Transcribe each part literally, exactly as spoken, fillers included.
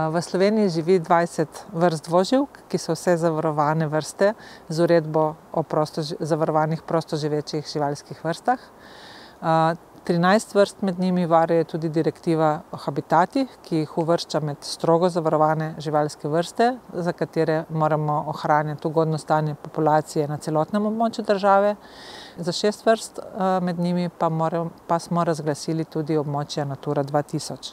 V Sloveniji živi dvajset vrst dvoživk, ki so vse zavarovane vrste z uredbo o prosto, zavarovanih prostoživečih živalskih vrstah. trinajst vrst med njimi varuje tudi direktiva o habitatih, ki jih uvršča med strogo zavarovane živalske vrste, za katere moramo ohranjati ugodno stanje populacije na celotnem območju države. Za šest vrst med njimi pa, moram, pa smo razglasili tudi območja Natura dva tisoč.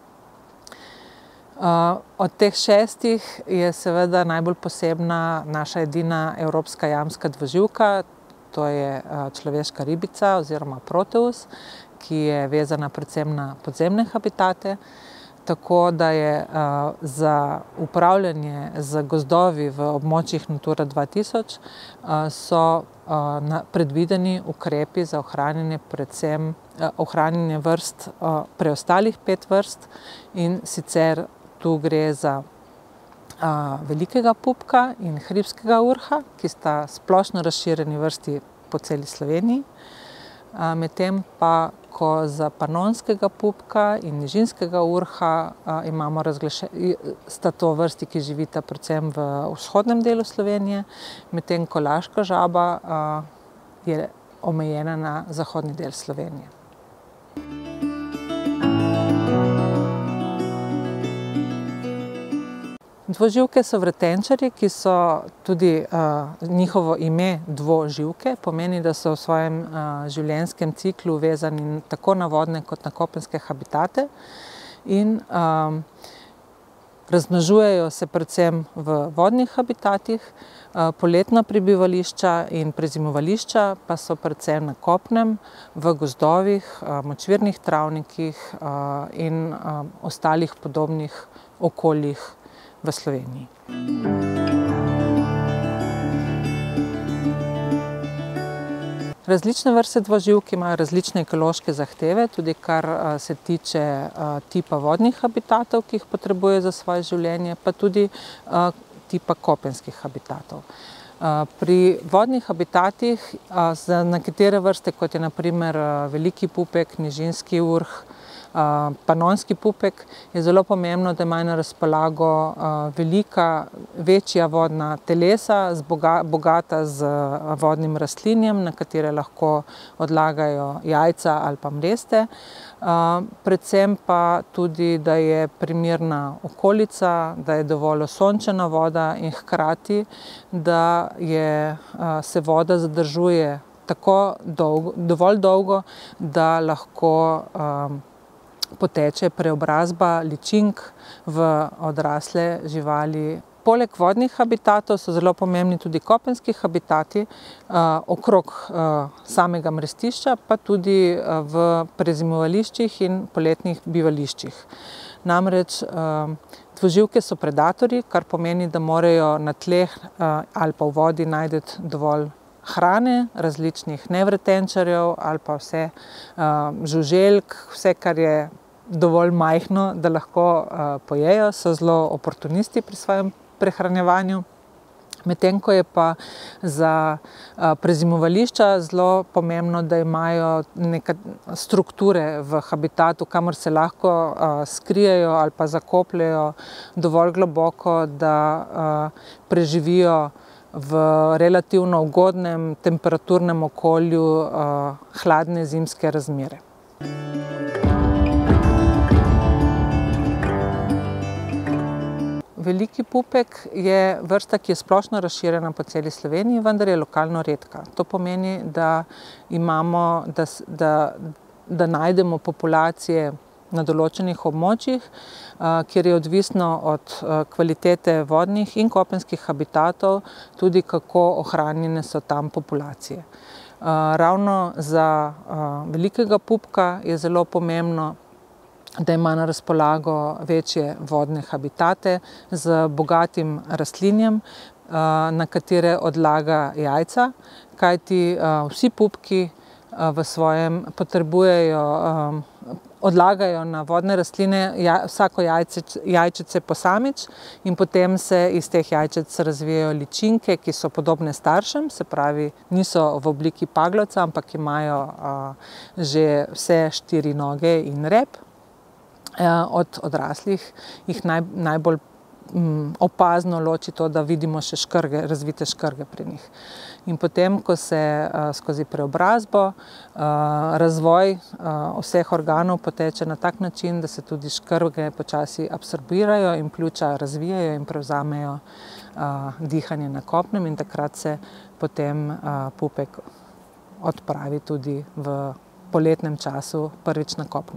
Od teh šestih je seveda najbolj posebna naša edina evropska jamska dvoživka, to je človeška ribica oziroma Proteus, ki je vezana predvsem na podzemne habitate, tako da je za upravljanje z gozdovi v območjih Natura dva tisoč so predvideni ukrepi za ohranjanje predvsem ohranjanje vrst, preostalih pet vrst, in sicer tu gre za velikega pupka in hribskega urha, ki sta splošno razširjeni vrsti po celi Sloveniji. Medtem pa, ko za panonskega pupka in nižinskega urha imamo razglašen, sta to vrsti, ki živita predvsem v vzhodnem delu Slovenije, medtem ko laška žaba je omejena na zahodni del Slovenije. Dvoživke so vretenčarji, ki so tudi uh, njihovo ime dvoživke, pomeni, da so v svojem uh, življenjskem ciklu vezani tako na vodne kot na kopenske habitate in um, razmnožujejo se predvsem v vodnih habitatih, uh, poletna prebivališča in prezimovališča pa so predvsem na kopnem, v gozdovih, uh, močvirnih travnikih uh, in uh, ostalih podobnih okoljih v Sloveniji. Različne vrste dvoživk imajo različne ekološke zahteve, tudi kar se tiče tipa vodnih habitatov, ki jih potrebuje za svoje življenje, pa tudi tipa kopenskih habitatov. Pri vodnih habitatih za nekatere vrste, kot je na primer veliki pupek, nižinski urh, panonski pupek, je zelo pomembno, da imajo na razpolago velika, večja vodna telesa, bogata z vodnim rastlinjem, na katere lahko odlagajo jajca ali pa mreste. Predvsem pa tudi, da je primerna okolica, da je dovolj osončena voda in hkrati, da je, se voda zadržuje tako dolgo, dovolj dolgo, da lahko poteče preobrazba ličink v odrasle živali. Poleg vodnih habitatov so zelo pomembni tudi kopenski habitati okrog samega mrestišča, pa tudi v prezimovališčih in poletnih bivališčih. Namreč dvoživke so predatorji, kar pomeni, da morajo na tleh ali pa v vodi najti dovolj hrane, različnih nevretenčarjev ali pa vse žuželk, vse, kar je dovolj majhno, da lahko pojejo, so zelo oportunisti pri svojem prehranjevanju. Medtem ko je pa za prezimovališča zelo pomembno, da imajo neke strukture v habitatu, kamor se lahko skrijejo ali pa zakopljejo dovolj globoko, da preživijo v relativno ugodnem temperaturnem okolju hladne zimske razmere. Veliki pupek je vrsta, ki je splošno razširjena po celi Sloveniji, vendar je lokalno redka. To pomeni, da imamo, da, da, da najdemo populacije na določenih območjih, kjer je odvisno od kvalitete vodnih in kopenskih habitatov, tudi kako ohranjene so tam populacije. Ravno za velikega pupka je zelo pomembno, da ima na razpolago večje vodne habitate z bogatim rastlinjem, na katere odlaga jajca, kajti vsi pupki v svojem potrebujejo, odlagajo na vodne rastline vsako jajčece posamič in potem se iz teh jajčec razvijajo ličinke, ki so podobne staršem, se pravi, niso v obliki paglavca, ampak imajo že vse štiri noge in rep. Od odraslih jih naj, najbolj um, opazno loči to, da vidimo še škrge, razvite škrge pri njih. In potem, ko se uh, skozi preobrazbo, uh, razvoj uh, vseh organov poteče na tak način, da se tudi škrge počasi absorbirajo in pljuča razvijajo in prevzamejo uh, dihanje na kopnem, in takrat se potem uh, pupek odpravi tudi v poletnem času prvič na kopno.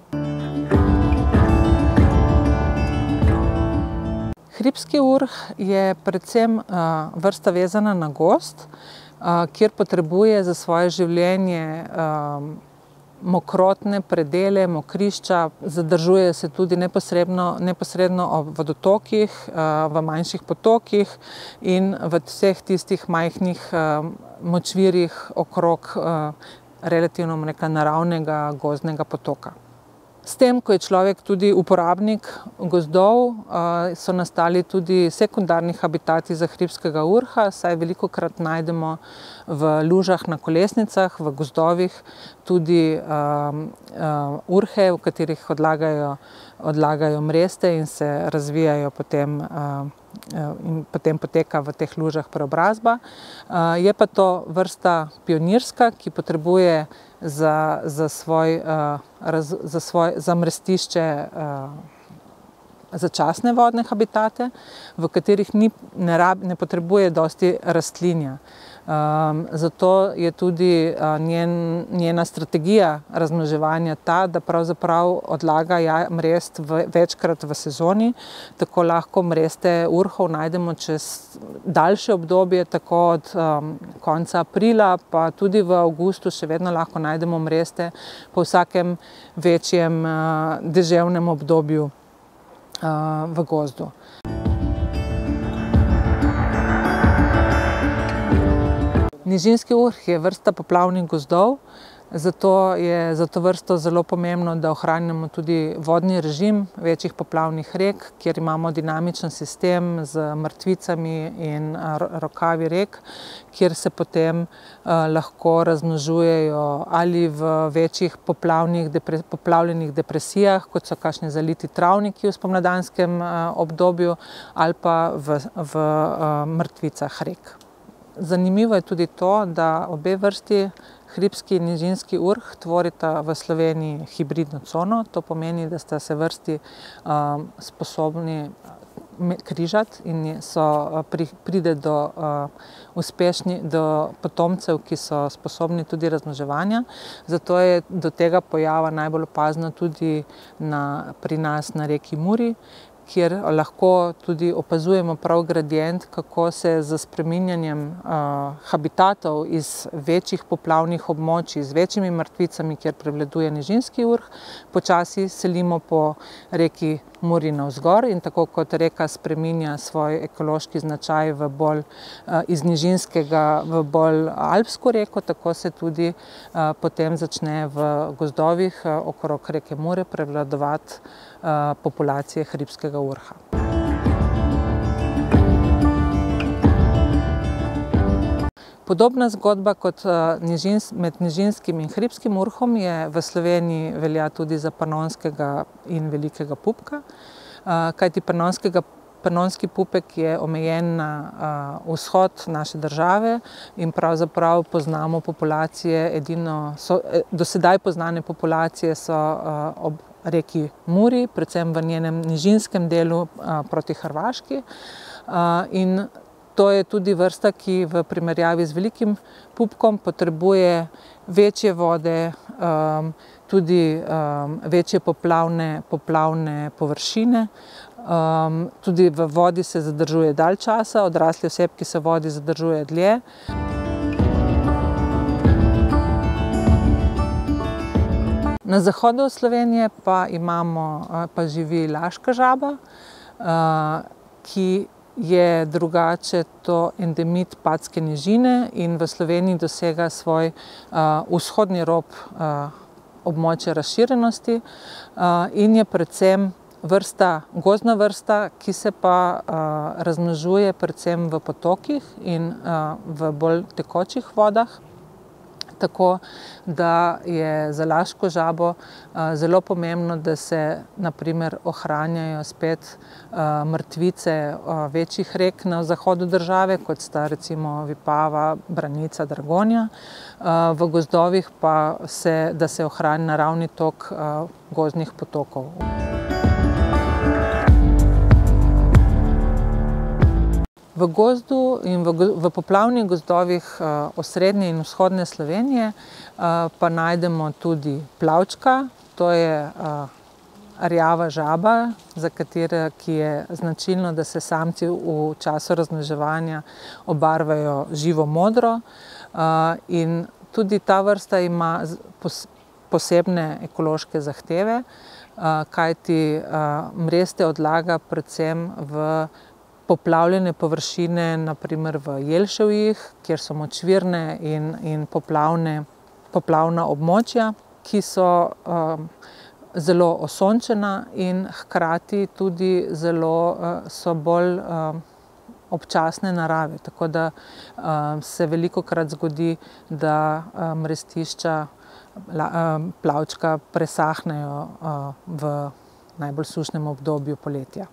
Hribski urh je predvsem uh, vrsta vezana na gozd, uh, kjer potrebuje za svoje življenje um, mokrotne predele, mokrišča, zadržuje se tudi neposredno, neposredno ob vodotokih, uh, v manjših potokih in v vseh tistih majhnih uh, močvirjih okrog uh, relativno neka naravnega gozdnega potoka. S tem, ko je človek tudi uporabnik gozdov, so nastali tudi sekundarni habitati za hribskega urha, saj velikokrat najdemo v lužah na kolesnicah, v gozdovih tudi um, um, urhe, v katerih odlagajo, odlagajo mreste in se razvijajo potem, um, in potem poteka v teh lužah preobrazba. Uh, je pa to vrsta pionirska, ki potrebuje za, za, svoj, uh, raz, za, svoj, za mrestišče uh, začasne vodne habitate, v katerih ni, ne, rab, ne potrebuje dosti rastlinja. Um, zato je tudi uh, njen, njena strategija razmnoževanja ta, da pravzaprav odlaga ja, mrest v, večkrat v sezoni. Tako lahko mreste urhov najdemo čez daljše obdobje, tako od um, konca aprila, pa tudi v avgustu še vedno lahko najdemo mreste po vsakem večjem uh, deževnem obdobju uh, v gozdu. Nižinski urh je vrsta poplavnih gozdov, zato je za to vrsto zelo pomembno, da ohranjamo tudi vodni režim večjih poplavnih rek, kjer imamo dinamičen sistem z mrtvicami in rokavi rek, kjer se potem uh, lahko razmnožujejo ali v večjih poplavnih, depre, poplavljenih depresijah, kot so kakšni zaliti travniki v spomladanskem uh, obdobju, ali pa v, v uh, mrtvicah rek. Zanimivo je tudi to, da obe vrsti, hribski in nižinski urh, tvorita v Sloveniji hibridno cono. To pomeni, da sta se vrsti um, sposobni križati in so, pri, pride do, uh, uspešni, do potomcev, ki so sposobni tudi razmnoževanja. Zato je do tega pojava najbolj opazno tudi na, pri nas na reki Muri, kjer lahko tudi opazujemo prav gradient, kako se z spreminjanjem uh, habitatov iz večjih poplavnih območij, z večjimi mrtvicami, kjer prevladuje nižinski urh, počasi selimo po reki Muri navzgor, in tako kot reka spreminja svoj ekološki značaj v bolj, uh, iz nižinskega v bolj alpsko reko, tako se tudi uh, potem začne v gozdovih uh, okrog reke Mure prevladovati uh, populacije hribskega urha. Podobna zgodba kot med nižinskim in hribskim urhom je v Sloveniji velja tudi za panonskega in velikega pupka, kajti panonskega Panonski pupek je omejen na uh, vzhod naše države in pravzaprav poznamo populacije, edino, so, do sedaj poznane populacije so uh, ob reki Muri, predvsem v njenem nižinskem delu uh, proti Hrvaški. Uh, in to je tudi vrsta, ki v primerjavi z velikim pupkom potrebuje večje vode, um, tudi um, večje poplavne, poplavne površine. Um, tudi v vodi se zadržuje dalj časa, odrasli osebki se v vodi zadržuje dlje. Na zahodu Slovenije pa imamo, pa živi laška žaba, uh, ki je drugače to endemit Padske nižine in v Sloveniji dosega svoj uh, vzhodni rob uh, območja razširjenosti uh, in je predvsem vrsta, gozdna vrsta, ki se pa uh, razmnožuje predvsem v potokih in uh, v bolj tekočih vodah. Tako da je za laško žabo zelo pomembno, da se na primer ohranjajo spet mrtvice večjih rek na zahodu države, kot sta recimo Vipava, Branica, Dragonja. V gozdovih pa se, da se ohrani naravni tok gozdnih potokov. V gozdu in v, v poplavnih gozdovih osrednje in vzhodne Slovenije pa najdemo tudi plavčka, to je rjava žaba, za katero, ki je značilno, da se samci v času razmnoževanja obarvajo živo modro. In tudi ta vrsta ima posebne ekološke zahteve, kajti mreste odlaga predvsem v poplavljene površine, na primer v jelševjih, kjer so močvirne in, in poplavne, poplavna območja, ki so um, zelo osončena in hkrati tudi zelo, uh, so bolj um, občasne narave. Tako da um, se velikokrat zgodi, da um, mrestišča um, plavčka presahnejo uh, v najbolj sušnem obdobju poletja.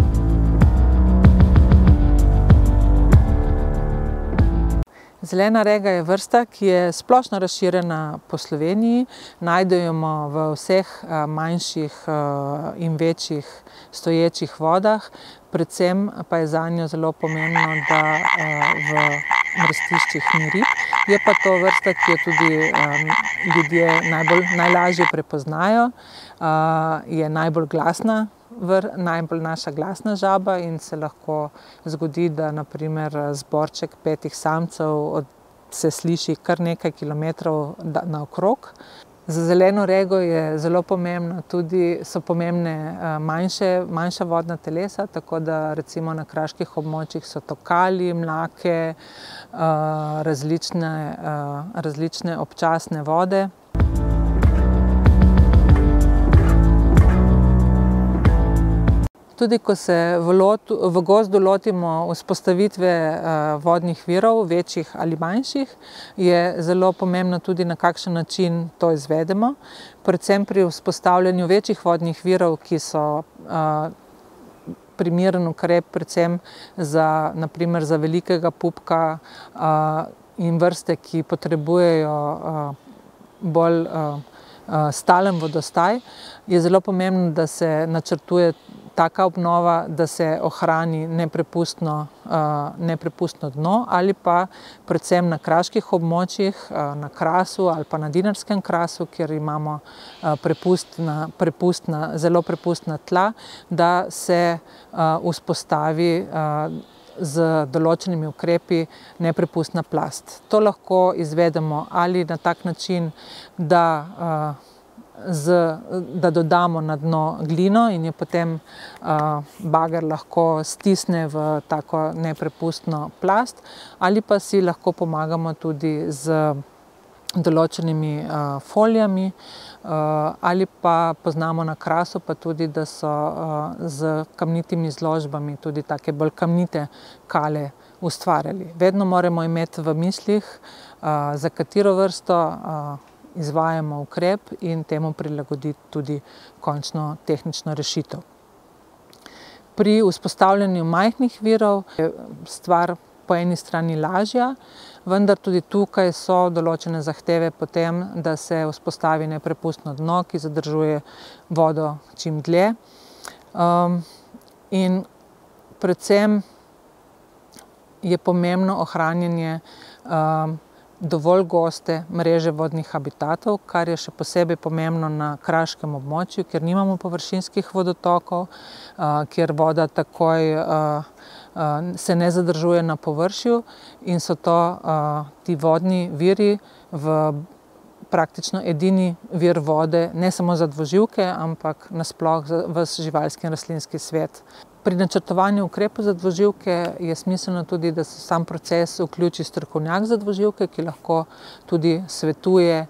Zelena rega je vrsta, ki je splošno razširjena po Sloveniji. Najdemo v vseh manjših in večjih stoječih vodah. Predvsem pa je zanjo zelo pomembno, da v mrestiščih ni rib. Je pa to vrsta, ki jo tudi ljudje najbolj, najlažje prepoznajo. Je najbolj glasna. Vr, najbolj naša glasna žaba in se lahko zgodi, da na primer zborček petih samcev od, se sliši kar nekaj kilometrov naokrog. Za zeleno rego je zelo pomembno tudi, so pomembne manjše, manjša vodna telesa, tako da recimo na kraških območjih so tokali, mlake, različne, različne občasne vode. Tudi ko se v, lotu, v gozdu lotimo vzpostavitve vodnih virov, večjih ali manjših, je zelo pomembno tudi, na kakšen način to izvedemo. Predvsem pri vzpostavljanju večjih vodnih virov, ki so primeren ukrep predvsem za, na primer, za velikega pupka in vrste, ki potrebujejo bolj stalen vodostaj, je zelo pomembno, da se načrtuje taka obnova, da se ohrani neprepustno, neprepustno dno ali pa predvsem na kraških območjih, na Krasu ali pa na Dinarskem krasu, kjer imamo prepustna, prepustna, zelo prepustna tla, da se vzpostavi z določenimi ukrepi neprepustna plast. To lahko izvedemo ali na tak način, da Z, da dodamo na dno glino in je potem uh, bager lahko stisne v tako neprepustno plast, ali pa si lahko pomagamo tudi z določenimi uh, folijami, uh, ali pa poznamo na Krasu pa tudi, da so uh, z kamnitimi zložbami tudi take bolj kamnite kale ustvarjali. Vedno moramo imeti v mislih, uh, za katero vrsto uh, izvajamo ukrep in temu prilagoditi tudi končno tehnično rešitev. Pri vzpostavljanju majhnih virov je stvar po eni strani lažja, vendar tudi tukaj so določene zahteve potem, da se vzpostavi neprepustno dno, ki zadržuje vodo čim dlje. Um, in predvsem je pomembno ohranjanje um, dovolj goste mreže vodnih habitatov, kar je še posebej pomembno na kraškem območju, kjer nimamo površinskih vodotokov, kjer voda takoj se ne zadržuje na površju in so to ti vodni viri v praktično edini vir vode, ne samo za dvoživke, ampak nasploh za ves živalski in rastlinski svet. Pri načrtovanju ukrepov za dvoživke je smiselno tudi, da se sam proces vključi strokovnjak za dvoživke, ki lahko tudi svetuje,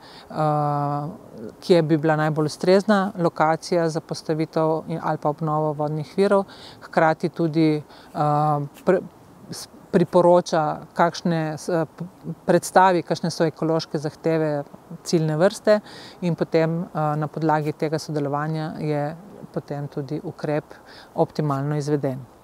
kje bi bila najbolj ustrezna lokacija za postavitev ali pa obnovo vodnih virov, hkrati tudi priporoča, kakšne predstavi, kakšne so ekološke zahteve ciljne vrste in potem na podlagi tega sodelovanja je potem tudi ukrep optimalno izveden.